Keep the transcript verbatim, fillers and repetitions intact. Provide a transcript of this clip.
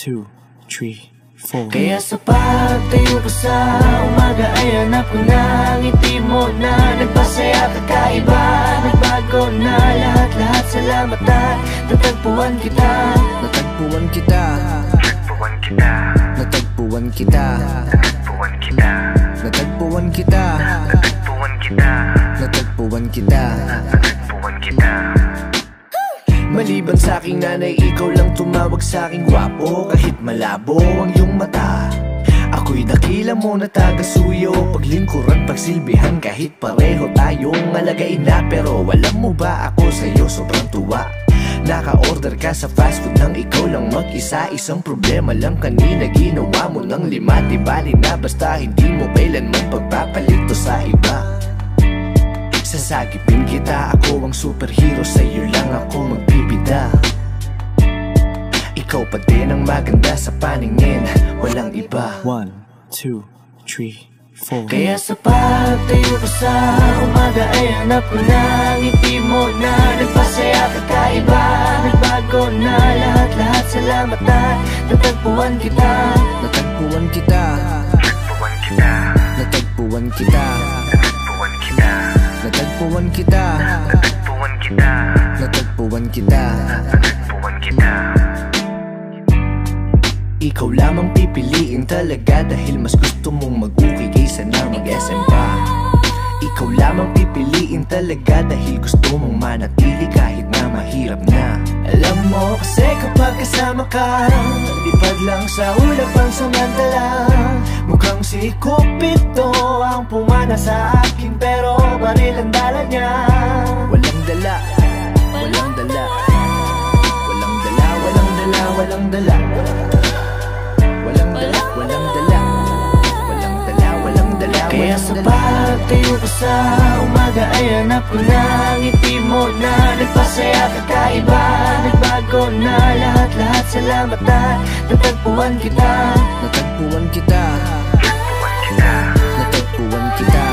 two, three, four. Kaya sa pagtayo ko sa umaga ay hanap ko na ngiti mo na nagpasaya kakaiba. Nagbago na lahat-lahat, salamat at natagpuan kita. Natagpuan kita. Natagpuan kita. Natagpuan kita. Natagpuan kita. Natagpuan kita. Natagpuan kita. Natagpuan kita. Natagpuan kita. Maliban sa aking nanay, ikaw lang tumawag sa aking gwapo. Kahit malabo ang iyong mata, ako'y dakila mo na taga-suyo. Paglingkuran, pagsilbihan, kahit pareho tayong alagain na. Pero alam mo ba, ako sa'yo sobrang tuwa. Naka-order ka sa fast food nang ikaw lang mag-isa. Isang problema lang kanina, ginawa mo ng lima. Di bali na basta hindi mo kailanman pagpapalito sa iba. Sasagipin kita, ako ang superhero, sa'yo lang ako magbibida. Ikaw pa din ang maganda sa paningin, walang iba. One, two, three, four. Kaya sa pagtayo ko sa umaga ay hanap ko na ngiti mo na nagpasaya kakaiba. Nagbago na lahat-lahat, salamat at natagpuan kita. Natagpuan kita. Natagpuan kita. Natagpuan kita. Natagpuan kita. Natagpuan kita. Natagpuan kita. Natagpuan kita. Natagpuan kita. Ikaw lamang pipiliin talaga dahil mas gusto mong mag-uki kaysa na mag-S M pa. Ikaw lamang pipiliin talaga dahil gusto mong manatili kahit na mahirap na. Alam mo kasi kapag kasama ka, lipad lang sa ulap ang samantala. Mukhang si Cupido ang pumana sa akin, pero baril ang dala niya. Walang dala. Walang dala. Walang dala. Walang dala, walang dala. Walang dala, walang dala. Walang dala, walang dala. Kaya sa pagtayo ko sa umaga ay hanap ko na ngiti mo na nagpasaya kakaiba. Nagbago na lahat-lahat, salamat at natagpuan kita. Natagpuan kita. Natagpuan kita. Natagpuan kita.